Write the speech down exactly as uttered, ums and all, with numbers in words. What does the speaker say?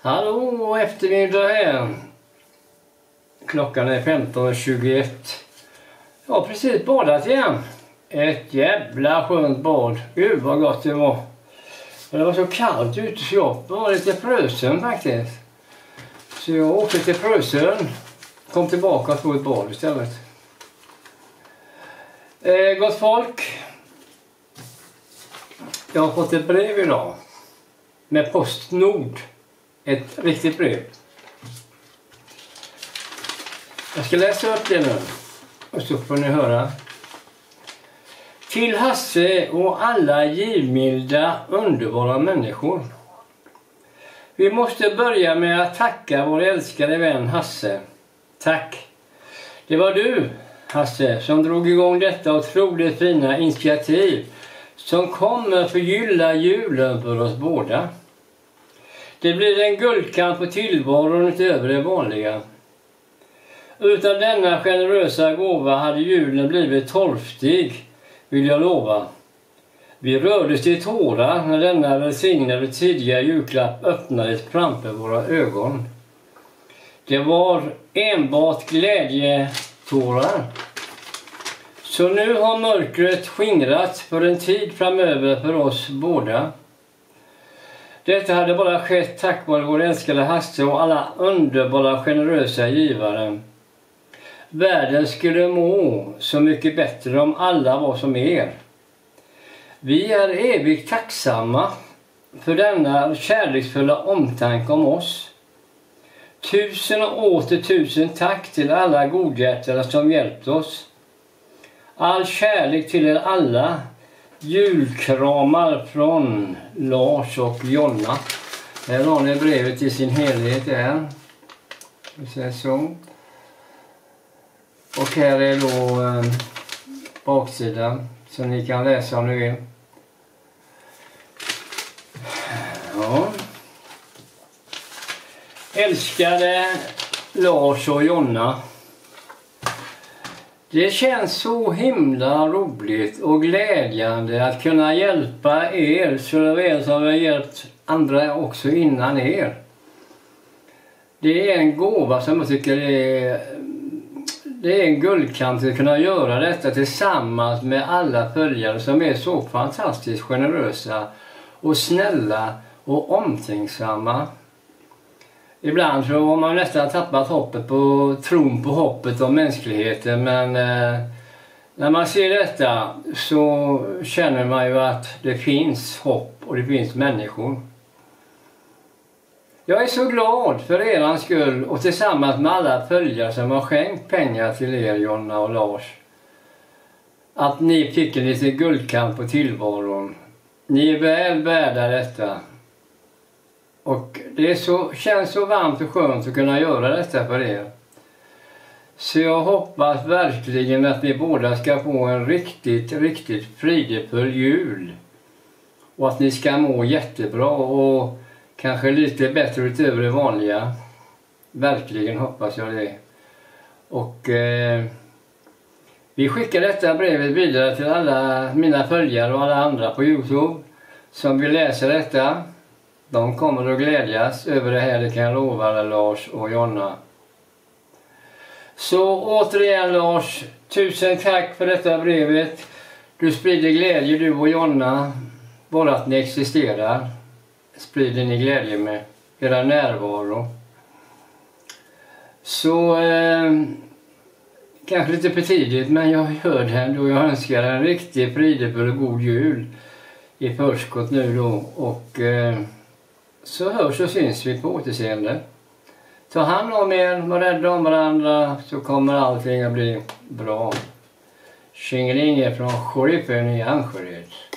Hallå, eftermiddag här. Klockan är femton tjugoett. Jag har precis badat igen. Ett jävla skönt bad. Gud vad gott det var. Men det var så kallt ute så jag var lite frösen faktiskt. Så jag åkte till Frösön. Kom tillbaka och tog ett bad istället. Eh, gott folk. Jag har fått ett brev idag. Med Postnord. Ett riktigt brev. Jag ska läsa upp det nu. Och så får ni höra. Till Hasse och alla givmilda, underbara människor. Vi måste börja med att tacka vår älskade vän Hasse. Tack. Det var du, Hasse, som drog igång detta otroligt fina initiativ som kommer förgylla julen för oss båda. Det blir en guldkant på tillvaron utöver det vanliga. Utan denna generösa gåva hade julen blivit torftig, vill jag lova. Vi rördes till tårar när denna välsignade tidiga julklapp öppnades framför våra ögon. Det var enbart glädjetårar. Så nu har mörkret skingrats för en tid framöver för oss båda. Detta hade bara skett tack vare vår älskade Hasse och alla underbara generösa givare. Världen skulle må så mycket bättre om alla var som er. Vi är evigt tacksamma för denna kärleksfulla omtanke om oss. Tusen och åter tusen tack till alla godhjärtare som hjälpt oss. All kärlek till er alla. Julkramar från Lars och Jonna. Här har ni brevet i sin helhet här. Så. Och här är då eh, baksidan som ni kan läsa om ni vill. Ja. Älskade Lars och Jonna. Det känns så himla roligt och glädjande att kunna hjälpa er så väl som vi har hjälpt andra också innan er. Det är en gåva som jag tycker är, det är en guldkant att kunna göra detta tillsammans med alla följare som är så fantastiskt generösa och snälla och omtänksamma. Ibland så har man nästan tappat hoppet på tron på hoppet om mänskligheten, men eh, när man ser detta så känner man ju att det finns hopp och det finns människor. Jag är så glad för er skull och tillsammans med alla följare som har skänkt pengar till er, Jonna och Lars, att ni fick en liten guldkant på tillvaron. Ni är väl värda detta. Och det så, känns så varmt och skönt att kunna göra detta för er. Så jag hoppas verkligen att ni båda ska få en riktigt, riktigt fridefull jul. Och att ni ska må jättebra och kanske lite bättre utöver det vanliga. Verkligen hoppas jag det. Och eh, vi skickar detta brevet vidare till alla mina följare och alla andra på YouTube som vill läsa detta. De kommer att glädjas över det här, det kan jag lova Lars och Jonna. Så återigen Lars, tusen tack för detta brevet. Du sprider glädje, du och Jonna, bara att ni existerar. Sprider ni glädje med era närvaro. Så eh, kanske lite för tidigt, men jag hör det och jag önskar en riktigt fridefull och god jul i förskott nu då. Och eh, så hörs och syns vi på återseende. Ta hand om er, var rädda om varandra så kommer allting att bli bra. Tjingelinge från Sheriffen i Anchorage.